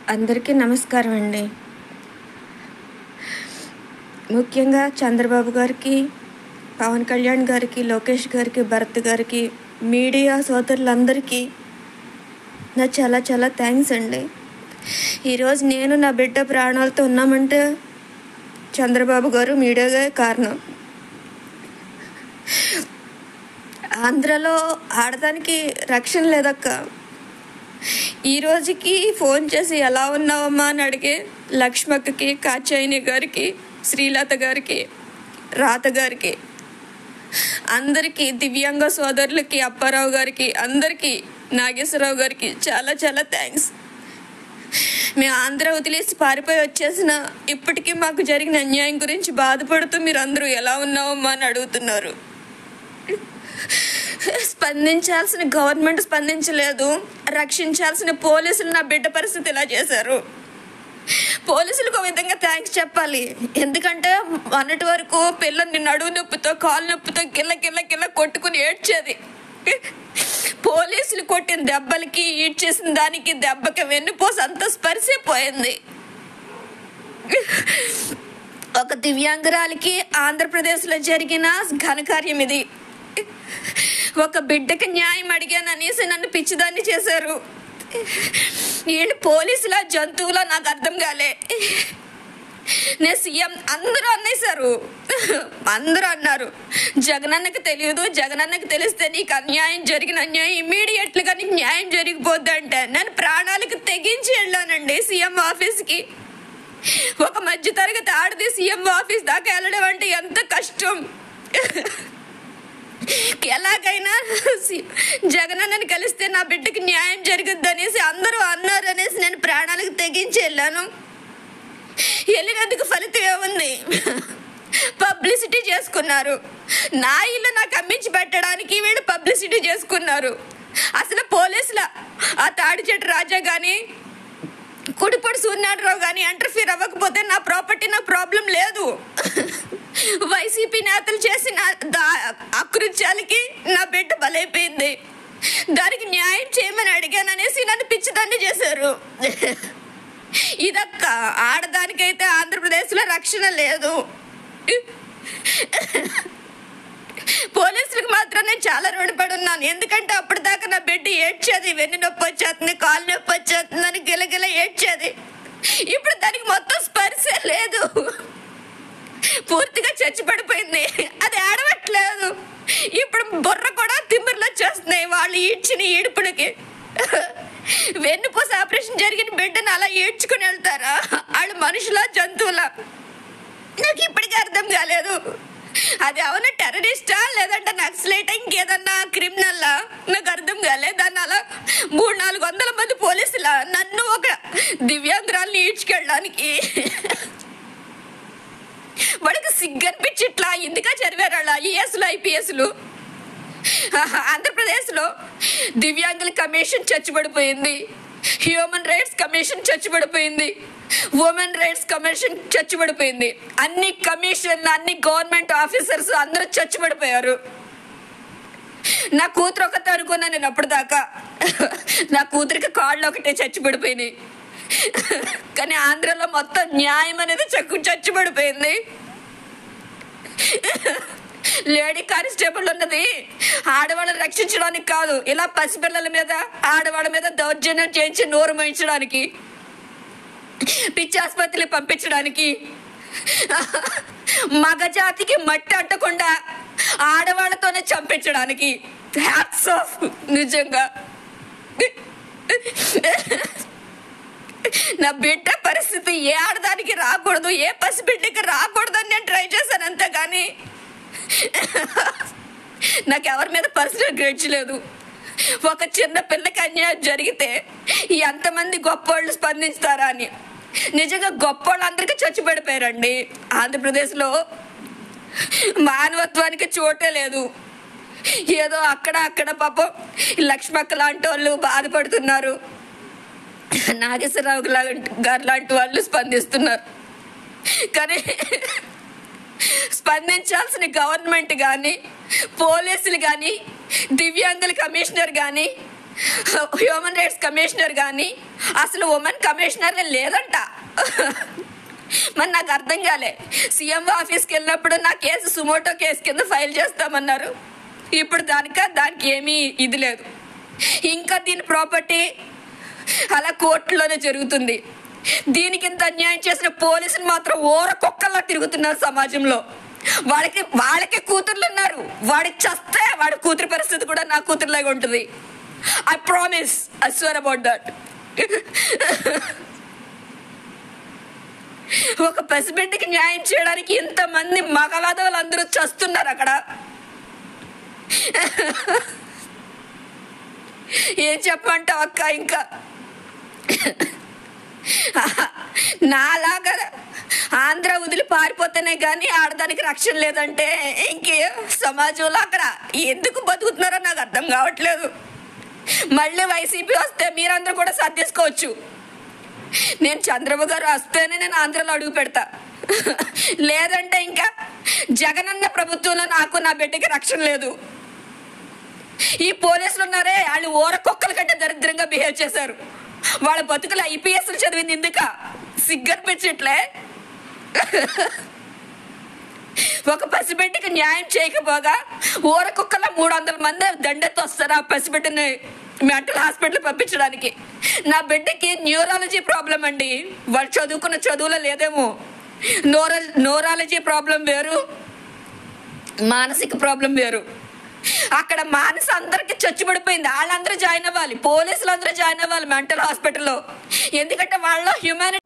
అందరికీ నమస్కారం అండి. ముఖ్యంగా చంద్రబాబు గారికి, పవన్ కళ్యాణ్ గారికి, లోకేష్ గారికి, భరత్ గారికి, మీడియా సోదరులందరికీ నా చాలా చాలా థ్యాంక్స్ అండి. ఈరోజు నేను నా బిడ్డ ప్రాణాలతో ఉన్నామంటే చంద్రబాబు గారు, మీడియాగా కారణం. ఆంధ్రలో ఆడదానికి రక్షణ లేదక్క. ఈ రోజుకి ఫోన్ చేసి ఎలా ఉన్నావమ్మా అని అడిగే లక్ష్మక్కకి, కాచాయిని గారికి, శ్రీలత గారికి, రాత గారికి, అందరికీ, దివ్యాంగ సోదరులకి, అప్పారావు గారికి, అందరికీ, నాగేశ్వరరావు గారికి చాలా చాలా థ్యాంక్స్. మేము ఆంధ్ర వదిలేసి పారిపోయి వచ్చేసిన ఇప్పటికీ మాకు జరిగిన అన్యాయం గురించి బాధపడుతూ మీరు అందరూ ఎలా ఉన్నావమ్మా అని అడుగుతున్నారు. స్పందించాల్సిన గవర్నమెంట్ స్పందించలేదు. రక్షించాల్సిన పోలీసులు నా బిడ్డ పరిస్థితి ఇలా చేశారు. పోలీసులకు ఒక విధంగా థ్యాంక్స్ చెప్పాలి. ఎందుకంటే మొన్నటి వరకు పిల్లల్ని నడువు నొప్పితో, కాలు నొప్పితో గిల్ల గిల్ల గిల్ల కొట్టుకుని ఏడ్చేది. పోలీసులు కొట్టిన దెబ్బలకి, ఈడ్చేసిన దానికి, దెబ్బకి వెన్నుపోసి అంత స్పర్శపోయింది. ఒక దివ్యాంగురాలికి ఆంధ్రప్రదేశ్లో జరిగిన ఘనకార్యం ఇది. ఒక బిడ్డకి న్యాయం అడిగాను అనేసి నన్ను పిచ్చిదాన్ని చేశారు. వీళ్ళు పోలీసుల, జంతువుల నాకు అర్థం కాలే. నేను సీఎం అందరూ అన్నేశారు. అందరూ అన్నారు జగనన్నకి తెలియదు, జగనన్నకి తెలిస్తే నీకు అన్యాయం, జరిగిన అన్యాయం ఇమ్మీడియట్లుగా నీకు న్యాయం జరిగిపోద్ది అంటే నేను ప్రాణాలకు తెగించి వెళ్ళానండి సీఎం ఆఫీస్కి. ఒక మధ్య తరగతి ఆడది సీఎం ఆఫీస్ దాకా వెళ్ళడం అంటే ఎంత కష్టం. ఎలాగైనా జగనన్నని కలిస్తే నా బిడ్డకి న్యాయం జరుగుద్ది అనేసి అందరూ అన్నారు అనేసి నేను ప్రాణాలకు తెగించి వెళ్ళాను. వెళ్ళినందుకు ఫలితం ఏముంది? పబ్లిసిటీ చేసుకున్నారు. నా ఇల్లు నాకు అమ్మించి పెట్టడానికి వీళ్ళు పబ్లిసిటీ చేసుకున్నారు. అసలు పోలీసుల ఆ తాడిచెట్టు రాజా కానీ, కుడిపొడి సూర్యనారాయణరావు కానీ ఇంటర్ఫీర్ అవ్వకపోతే నా ప్రాపర్టీ నాకు ప్రాబ్లం లేదు. వైసీపీ నేతలు చేసిన అకృత్యాలకి నా బిడ్డ బలైపోయింది. దానికి న్యాయం చేయమని అడిగాను అనేసి నన్ను పిచ్చిదాన్ని చేశారు. ఇదక్క ఆడదానికైతే ఆంధ్రప్రదేశ్లో రక్షణ లేదు. పోలీసులకు మాత్రం నేను చాలా రుణపడి ఉన్నాను. ఎందుకంటే అప్పటిదాకా నా బిడ్డ ఏడ్చేది, వెన్ను నొప్పి వచ్చేస్తుంది, కాలు నొప్పి వచ్చేస్తుంది అని గిలగిల ఏడ్చేది. ఇప్పుడు దానికి మొత్తం స్పర్శ లేదు, పూర్తిగా చచ్చి పడిపోయింది. అది ఆడవట్లేదు. ఇప్పుడు బుర్ర కూడా తిమ్మిర్లు వచ్చేస్తున్నాయి వాళ్ళు ఈడ్చిన ఈడుపులకి. వెన్నుపూస ఆపరేషన్ జరిగిన బిడ్డను అలా ఏడ్చుకుని వెళ్తారా? వాళ్ళు మనుషులా, జంతువులా? నాకు ఇప్పటికీ అర్థం కాలేదు. అది అవునా టెర్రరిస్టా లేదంటే నక్సలైటా ఇంకేదన్నా క్రిమినల్లా నాకు అర్థం కాలేదు. దాన్ని అలా 300-400 మంది పోలీసులా నన్ను ఒక దివ్యాంగురాల్ని ఈడ్చుకెళ్ళడానికి వాడికి సిగ్గనిపించి ఇట్లా ఎందుకా చదివారు అలా ఐఏఎస్లు, ఐపీఎస్లు. ఆంధ్రప్రదేశ్లో దివ్యాంగుల కమిషన్ చచ్చిపడిపోయింది, హ్యూమన్ రైట్స్ కమిషన్ చచ్చిపడిపోయింది, ఉమెన్ రైట్స్ కమిషన్ చచ్చిపడిపోయింది. అన్ని కమిషన్లు, అన్ని గవర్నమెంట్ ఆఫీసర్స్ అందరూ చచ్చిపడిపోయారు. నా కూతురు ఒకటే అనుకున్నా నేను అప్పటిదాకా. నా కూతురికి కాళ్ళు ఒకటే చచ్చిపడిపోయినాయి. కానీ ఆంధ్రలో మొత్తం న్యాయం అనేది చచ్చిపడిపోయింది. లేడీ కానిస్టేబుల్ ఉన్నది ఆడవాళ్ళని రక్షించడానికి కాదు, ఇలా పసిపిల్లల మీద, ఆడవాళ్ళ మీద దౌర్జన్యం చేయించి నోరు మోయించడానికి, పిచ్చి ఆసుపత్రికి పంపించడానికి, మగజాతికి మట్టి అంటకుండా ఆడవాళ్ళతోనే చంపించడానికి. హ్యాట్స్ ఆఫ్ నిజంగా. నా బిడ్డ పరిస్థితి ఏ ఆడదానికి రాకూడదు, ఏ పసిబిడ్డకి రాకూడదని నేను ట్రై చేశాను అంతే. కానీ నాకు ఎవరి మీద పర్సనల్ గ్రేడ్స్ లేదు. ఒక చిన్న పిల్లకి అన్యాయం జరిగితే ఎంతమంది గొప్పవాళ్ళు స్పందిస్తారా అని. నిజంగా గొప్పవాళ్ళు అందరికీ చచ్చిపడిపోయారండి. ఆంధ్రప్రదేశ్లో మానవత్వానికి చోటే లేదు. ఏదో అక్కడ పాపం లక్ష్మక్క లాంటి వాళ్ళు బాధపడుతున్నారు, నాగేశ్వరరావు గారు లాంటి వాళ్ళు స్పందిస్తున్నారు. కానీ స్పందించాల్సిన గవర్నమెంట్ కానీ, పోలీసులు కానీ, దివ్యాంగుల కమిషనర్ కానీ, హ్యూమన్ రైట్స్ కమిషనర్ కానీ అసలు ఉమెన్ కమిషనర్ లేదంట. మరి నాకు అర్థం కాలే. సీఎం ఆఫీస్కి వెళ్ళినప్పుడు నా కేసు సుమోటో కేసు కింద ఫైల్ చేస్తామన్నారు. ఇప్పుడు దానికి ఏమీ ఇది లేదు. ఇంకా దీని ప్రాపర్టీ అలా కోర్టులోనే జరుగుతుంది. దీనికి ఇంత అన్యాయం చేసిన పోలీసులు మాత్రం కుక్కల్లా తిరుగుతున్నారు సమాజంలో. వాళ్ళకి కూతుర్లు ఉన్నారు. వాడికి చస్తే వాడి కూతురు పరిస్థితి కూడా నా కూతురులాగా ఉంటుంది. I promise, I swear about that. ఒక పసిబిడ్డకి న్యాయం చేయడానికి ఇంతమంది మగవాదవులు అందరూ చస్తున్నారు అక్కడ. ఏం చెప్పంటావు అక్క? ఇంకా నాలాగా ఆంధ్ర వదిలి పారిపోతేనే కానీ ఆడదానికి రక్షణ లేదంటే ఇంకే సమాజంలో అక్కడ ఎందుకు బతుకుతున్నారో నాకు అర్థం కావట్లేదు. మళ్ళీ వైసీపీ వస్తే మీరందరూ కూడా సర్దేసుకోవచ్చు. నేను చంద్రబాబు గారు వస్తేనే నేను ఆంధ్రలో అడుగు పెడతా. లేదంటే ఇంకా జగనన్న ప్రభుత్వంలో నాకు నా బిడ్డకి రక్షణ లేదు. ఈ పోలీసులు ఉన్నారే, వాళ్ళు కుక్కల కంటే దరిద్రంగా బిహేవ్ చేశారు. వాళ్ళ బతుకులు ఐపీఎస్లు చదివింది ఎందుక? సిగ్గనిపించట్లే. ఒక పసిబిడ్డకి న్యాయం చేయకపోగా కుక్కల 300 మంది దండెత్తి వస్తారు ఆ పసిబిడ్డని మెంటల్ హాస్పిటల్ పంపించడానికి. నా బిడ్డకి న్యూరాలజీ ప్రాబ్లం అండి. వాళ్ళు చదువుకున్న చదువులో లేదేమో. న్యూరాలజీ ప్రాబ్లం వేరు, మానసిక ప్రాబ్లం వేరు. అక్కడ మానస అందరికి చచ్చిపడిపోయింది. వాళ్ళందరూ జాయిన్ అవ్వాలి, పోలీసులు అందరూ జాయిన్ అవ్వాలి మెంటల్ హాస్పిటల్లో. ఎందుకంటే వాళ్ళలో హ్యూమానిటీ